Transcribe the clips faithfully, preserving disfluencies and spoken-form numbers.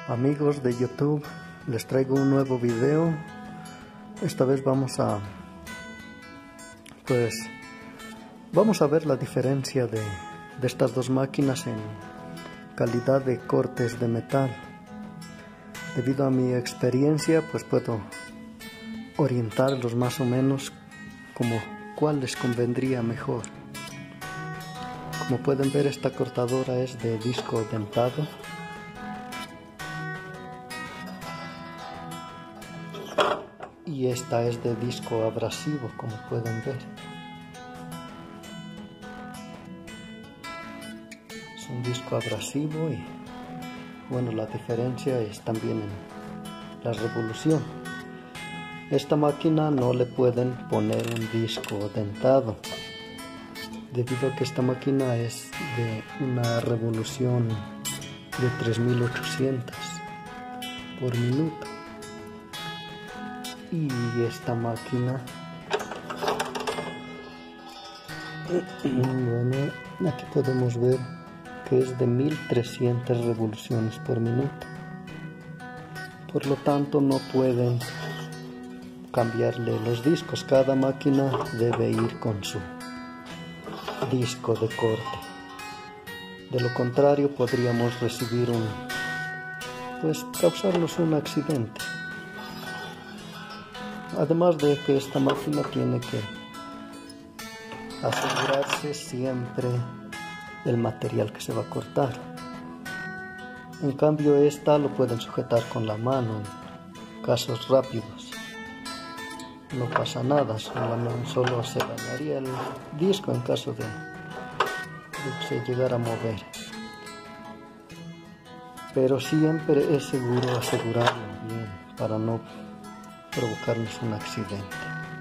Amigos de YouTube, les traigo un nuevo video. Esta vez vamos a pues vamos a ver la diferencia de, de estas dos máquinas en calidad de cortes de metal. Debido a mi experiencia, pues puedo orientarlos más o menos como cuál les convendría mejor. Como pueden ver, esta cortadora es de disco dentado. Y esta es de disco abrasivo, como pueden ver. Es un disco abrasivo y bueno, la diferencia es también en la revolución. Esta máquina no le pueden poner un disco dentado, debido a que esta máquina es de una revolución de tres mil ochocientos por minuto. Y esta máquina, bueno, aquí podemos ver que es de mil trescientas revoluciones por minuto. Por lo tanto, no pueden cambiarle los discos. Cada máquina debe ir con su disco de corte. De lo contrario, podríamos recibir un, pues causarnos un accidente. Además de que esta máquina tiene que asegurarse siempre del material que se va a cortar. En cambio, esta lo pueden sujetar con la mano en casos rápidos. No pasa nada, solo, solo se dañaría el disco en caso de, de que se llegara a mover. Pero siempre es seguro asegurarlo bien para no provocarnos un accidente.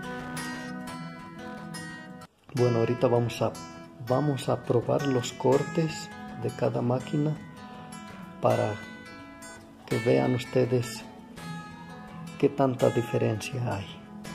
Bueno, ahorita vamos a vamos a probar los cortes de cada máquina para que vean ustedes qué tanta diferencia hay.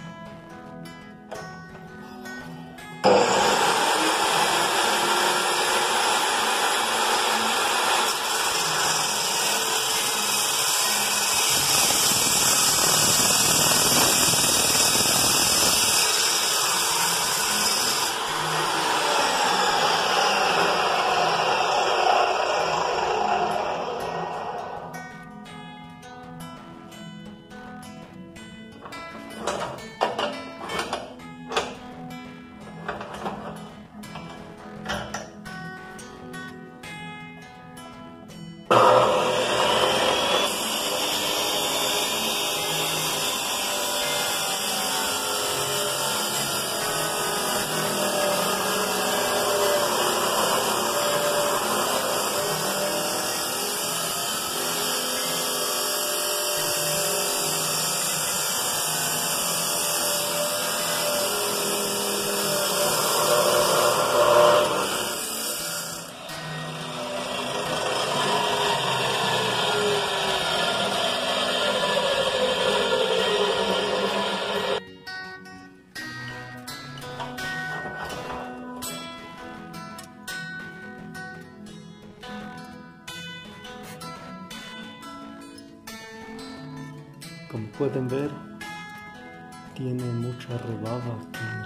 Como pueden ver, tiene mucha rebaba aquí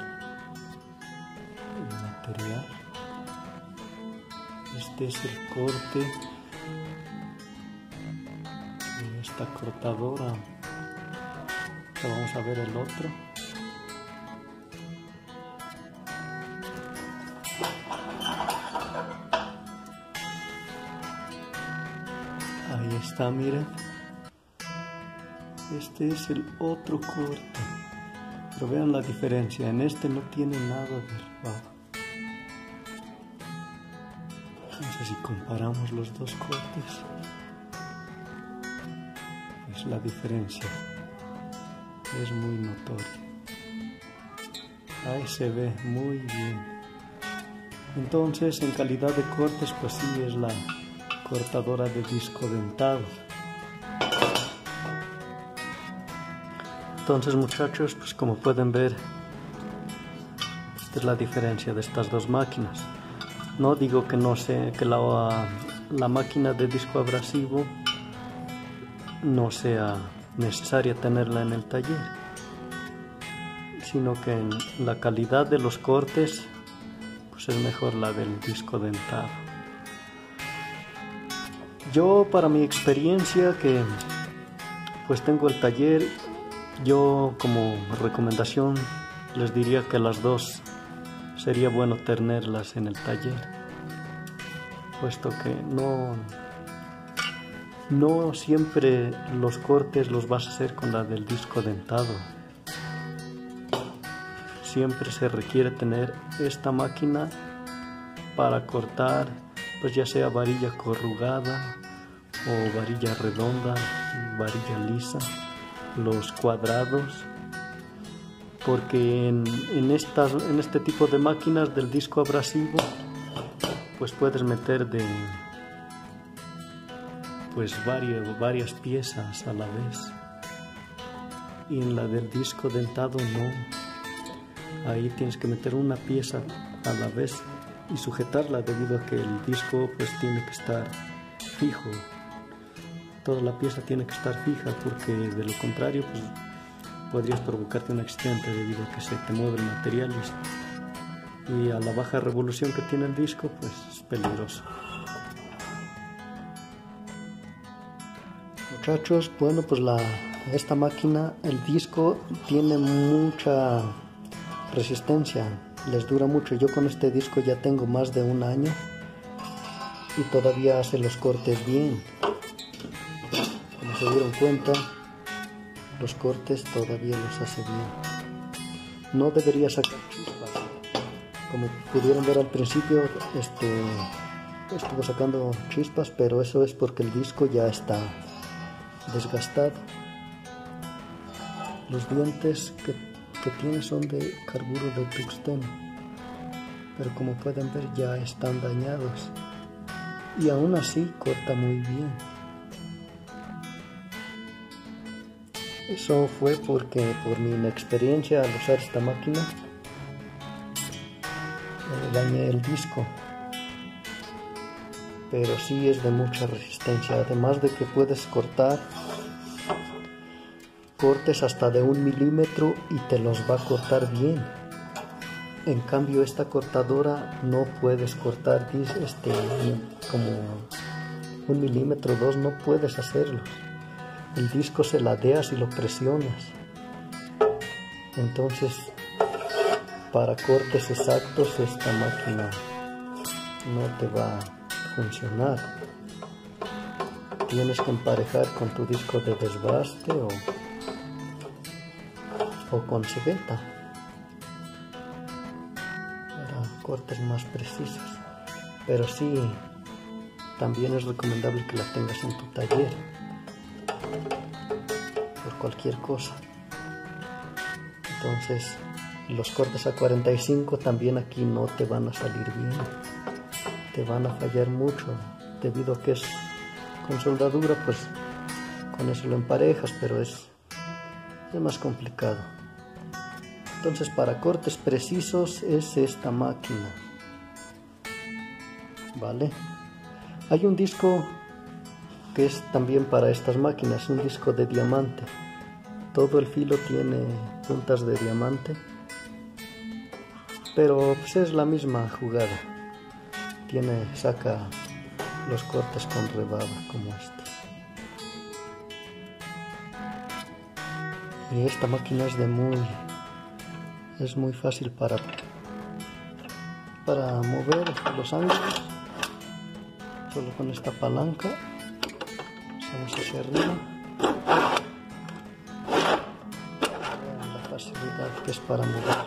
el material. Este es el corte de esta cortadora. Ahora vamos a ver el otro. Ahí está, miren. Este es el otro corte, pero vean la diferencia. En este no tiene nada de rebaba. Entonces, si comparamos los dos cortes, pues la diferencia es muy notoria. Ahí se ve muy bien. Entonces, en calidad de cortes, pues sí es la cortadora de disco dentado. Entonces, muchachos, pues como pueden ver, esta es la diferencia de estas dos máquinas. No digo que no sé que la, la máquina de disco abrasivo no sea necesaria tenerla en el taller, sino que en la calidad de los cortes pues es mejor la del disco dentado. Yo, para mi experiencia, que pues tengo el taller, yo como recomendación les diría que las dos sería bueno tenerlas en el taller, puesto que no no siempre los cortes los vas a hacer con la del disco dentado. Siempre se requiere tener esta máquina para cortar, pues ya sea varilla corrugada o varilla redonda, varilla lisa, los cuadrados, porque en, en, estas, en este tipo de máquinas del disco abrasivo pues puedes meter de pues varias, varias piezas a la vez, y en la del disco dentado no. Ahí tienes que meter una pieza a la vez y sujetarla, debido a que el disco pues tiene que estar fijo. Toda la pieza tiene que estar fija, porque de lo contrario pues podrías provocarte un accidente debido a que se te mueve el material y, y a la baja revolución que tiene el disco pues es peligroso. Muchachos, bueno, pues la, esta máquina, el disco tiene mucha resistencia, les dura mucho. Yo con este disco ya tengo más de un año y todavía hace los cortes bien. Como se dieron cuenta, los cortes todavía los hace bien. No debería sacar chispas. Como pudieron ver al principio, este, estuvo sacando chispas, pero eso es porque el disco ya está desgastado. Los dientes que, que tiene son de carburo de tungsteno, pero como pueden ver ya están dañados, y aún así corta muy bien. Eso fue porque por mi inexperiencia al usar esta máquina eh, dañé el disco, pero sí es de mucha resistencia, además de que puedes cortar cortes hasta de un milímetro y te los va a cortar bien. En cambio esta cortadora no puedes cortar este, como un milímetro, dos, no puedes hacerlo. El disco se ladea si lo presionas. Entonces, para cortes exactos esta máquina no te va a funcionar. Tienes que emparejar con tu disco de desbaste o, o con cegueta para cortes más precisos. Pero sí, también es recomendable que la tengas en tu taller por cualquier cosa. Entonces los cortes a cuarenta y cinco también aquí no te van a salir bien, te van a fallar mucho, debido a que es con soldadura, pues con eso lo emparejas, pero es, es más complicado. Entonces para cortes precisos es esta máquina, ¿vale? Hay un disco que es también para estas máquinas, un disco de diamante. Todo el filo tiene puntas de diamante, pero pues es la misma jugada. Tiene, saca los cortes con rebaba como este. Y esta máquina es de muy, es muy fácil para, para mover los ángulos. Solo con esta palanca pasamos hacia arriba. Vean la facilidad que es para mover.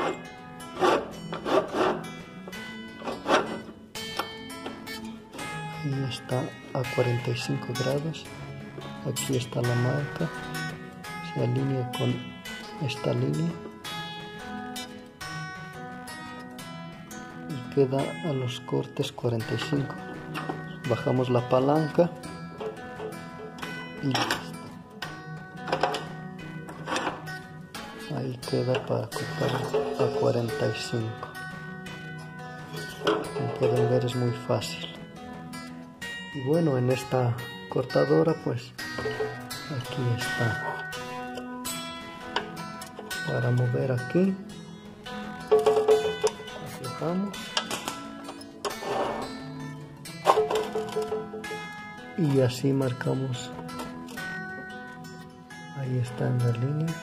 Ahí está a cuarenta y cinco grados. Aquí está la marca. Se alinea con esta línea y queda a los cortes cuarenta y cinco. Bajamos la palanca y listo. Ahí queda para cortar a cuarenta y cinco. Como pueden ver, es muy fácil. Y bueno, en esta cortadora pues Aquí está. Para mover aquí, aflojamos y así marcamos. Ahí está en la línea.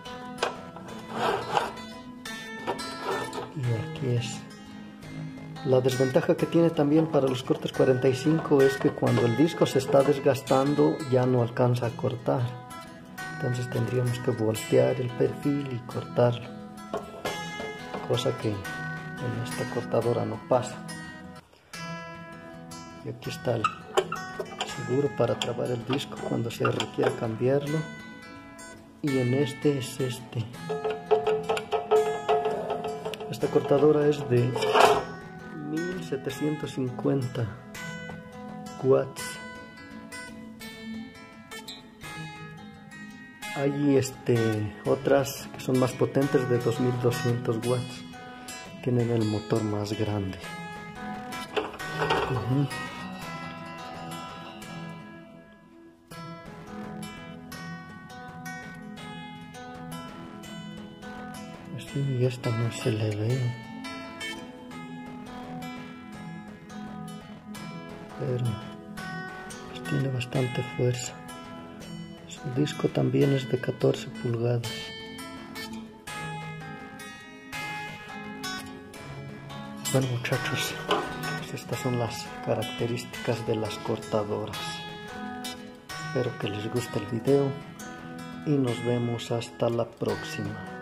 Y aquí es. La desventaja que tiene también para los cortes cuarenta y cinco es que cuando el disco se está desgastando ya no alcanza a cortar. Entonces tendríamos que voltear el perfil y cortarlo. Cosa que en esta cortadora no pasa. Y aquí está el seguro para trabar el disco cuando se requiera cambiarlo. Y en este es este. Esta cortadora es de mil setecientos cincuenta watts. Hay este, otras que son más potentes de dos mil doscientos watts. Tienen el motor más grande. Uh-huh. Así, y esta no se le ve. Pero pues tiene bastante fuerza. Su disco también es de catorce pulgadas. Bueno, muchachos, pues estas son las características de las cortadoras. Espero que les guste el video y nos vemos hasta la próxima.